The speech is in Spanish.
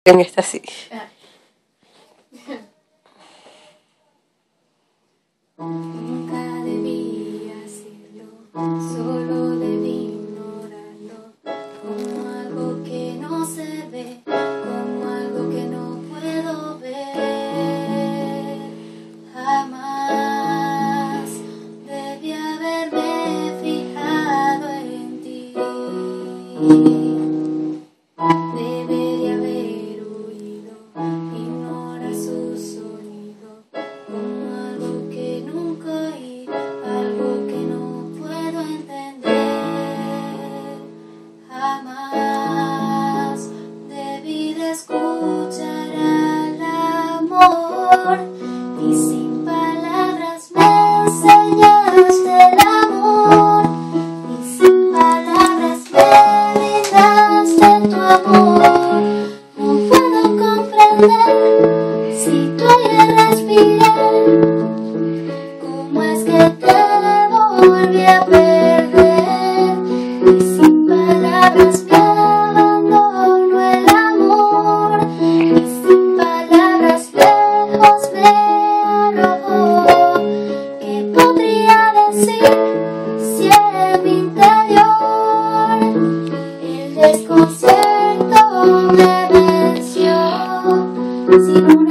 En esta sí. Nunca debí hacerlo, solo debí ignorarlo, como algo que no se ve, como algo que no puedo ver. Jamás debí haberme fijado en ti. Debería haber oído, ignorar su sonido, como algo que nunca oí, algo que no puedo entender. Jamás debí de escuchar al amor, y sin palabras me enseñaste el amor, y sin palabras me brindaste tu amor. No puedo comprender si tu aire respiré, cómo es que te volví a perder, y sin palabras me abandonó el amor, y sin palabras lejos me arrojó. ¿Qué podría decir si en mi interior el desconcierto me venció? Si no